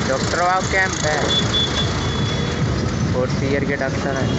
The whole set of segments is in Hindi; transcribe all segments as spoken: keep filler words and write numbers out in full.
डॉक्टर वाव कैंप है, फोर्थ ईयर के डॉक्टर है।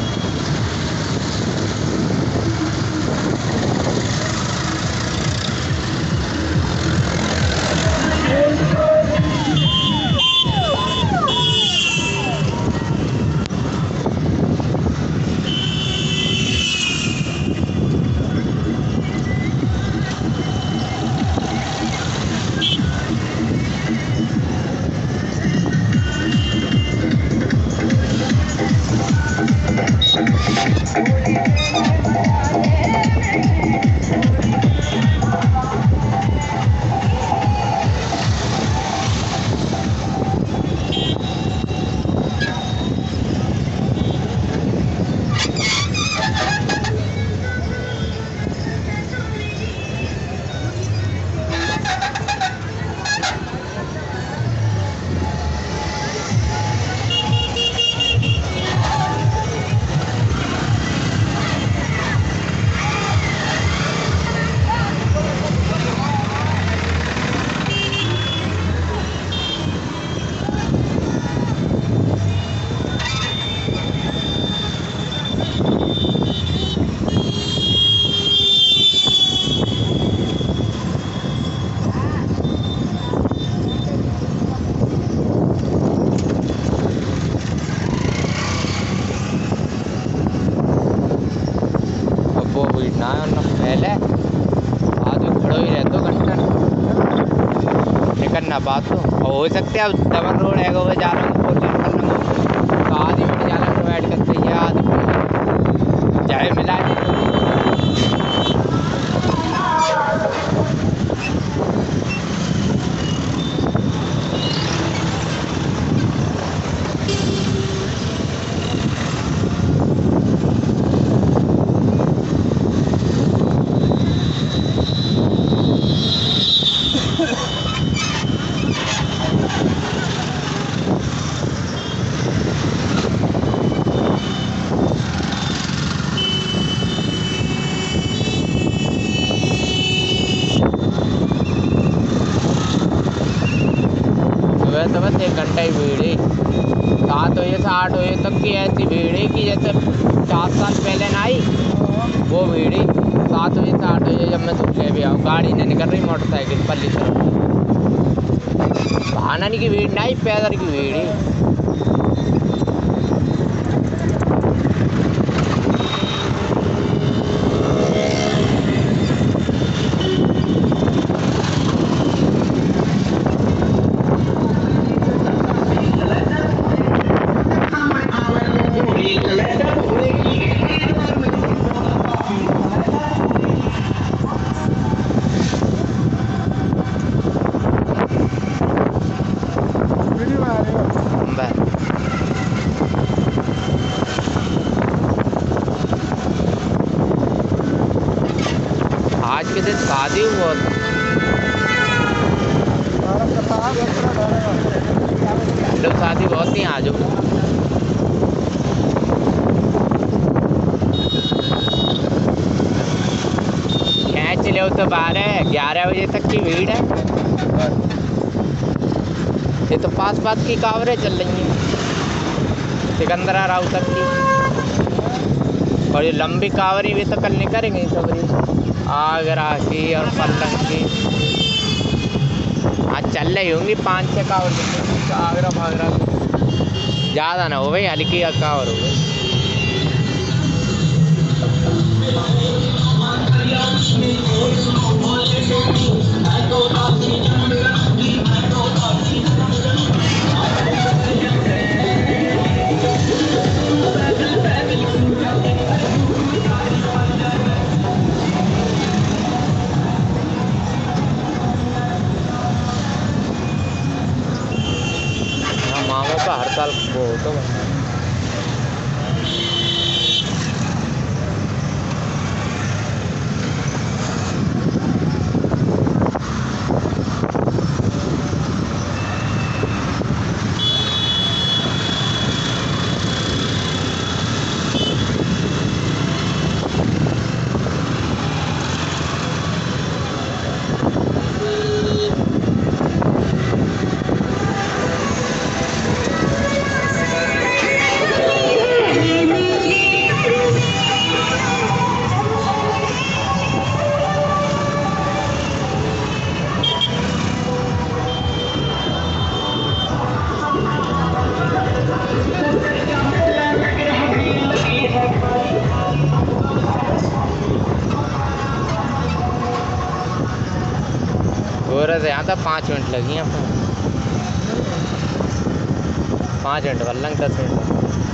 पहले आदमी खड़ो ही रहते घंटा निकलना बात तो हो सकते अब डबल रोड है वो जा रहा हूँ तो आदमी में जाना प्रोवाइड करते हैं आदमी चाहे मिला तो बस एक घंटा ही भीड़ है। सात बजे से आठ बजे तक की ऐसी भीड़ है कि जैसे चार साल पहले ना आई वो भीड़ है। सात बजे से आठ बजे जब मैं सुबह भी आऊँ गाड़ी नहीं निकल रही मोटरसाइकिल पल्ली से वाहन की भीड़ नहीं पैदल की भीड़ है। आज के दिन शादी हुआ लोग शादी बहुत ही आज खैच ले तो बारह ग्यारह बजे तक की भीड़ है। ये तो पास पास की कावरें चल रही हैं सिकंदरा राव तक की और ये लंबी कावरी भी तो कल निकलेंगे सबरी आगरा की और पल्लंग की आज चल रही होंगी पाँच छः कावर आगरा भागरा ज़्यादा ना हो भाई हल्की कावर हो गई। मामा का हर साल वो तो बनना है। बोरे से यहाँ था पाँच मिनट लगी हैं अपन पाँच मिनट कर लंग दस मिनट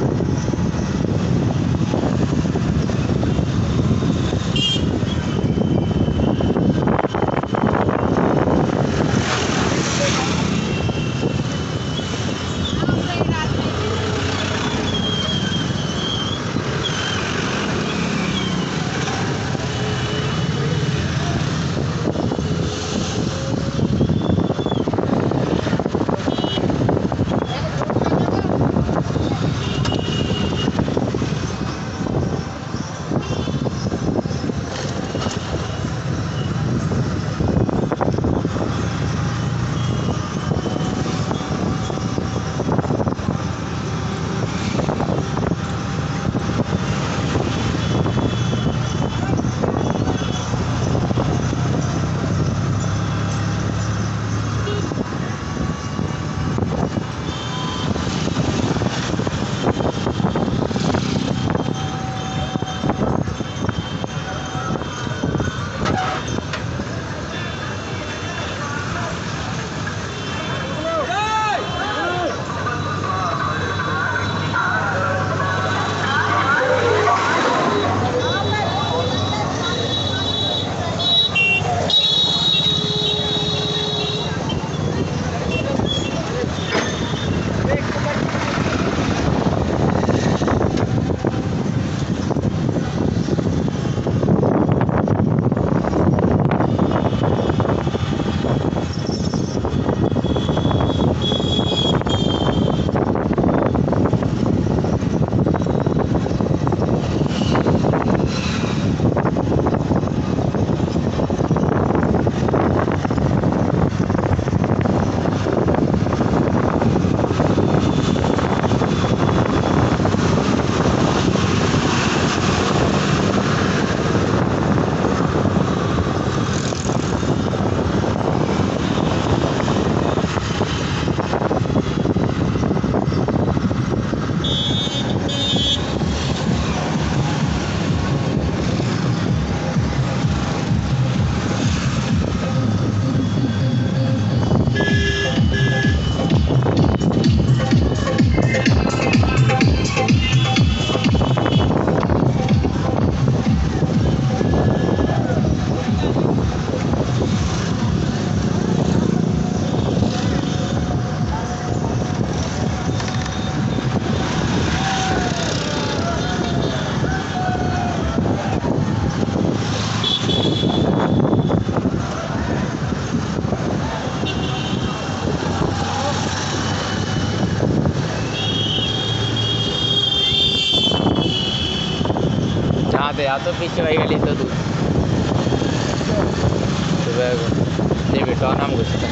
दे आ तो पीछे वही गली तो दूर सुबह को ये बेटा नाम घुसता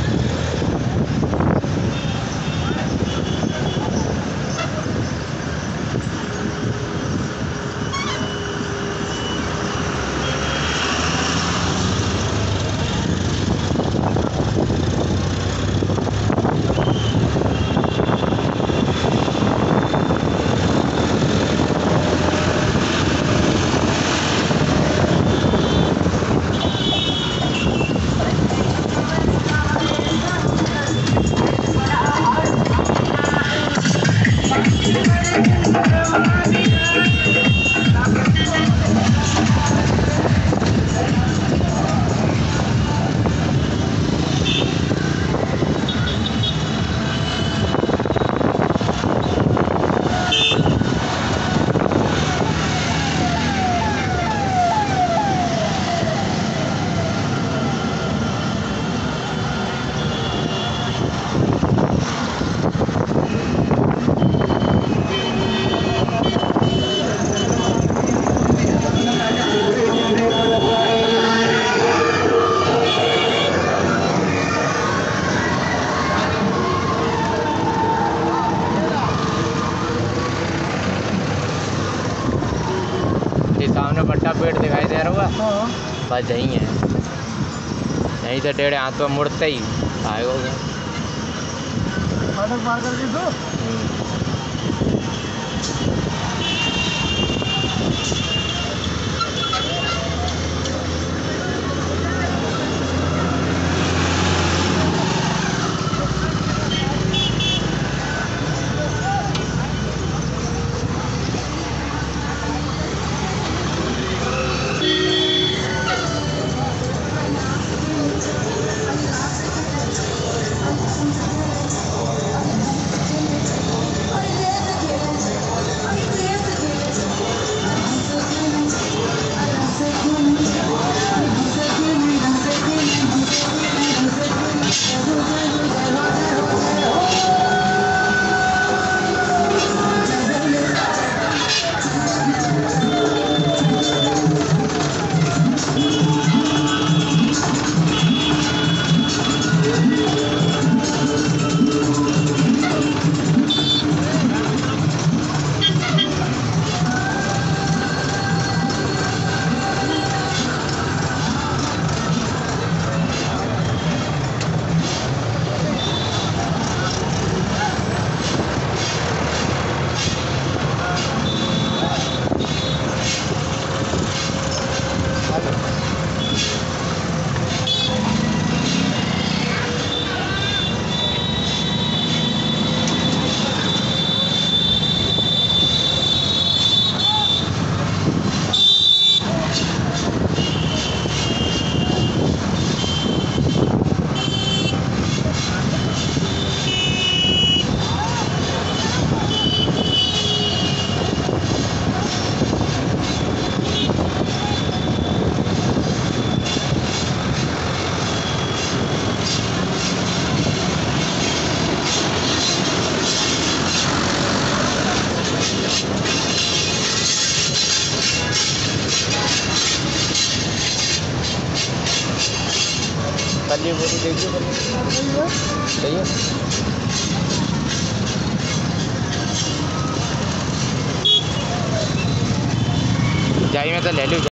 सामने बट्टा पेड़ दिखाई दे रहा होगा बस यही है यहीं से टेढ़े हाथ पर मुड़ते ही आएगा पार करके तो कल पूरी देखिए सही है। जाई में तो ले लूँ।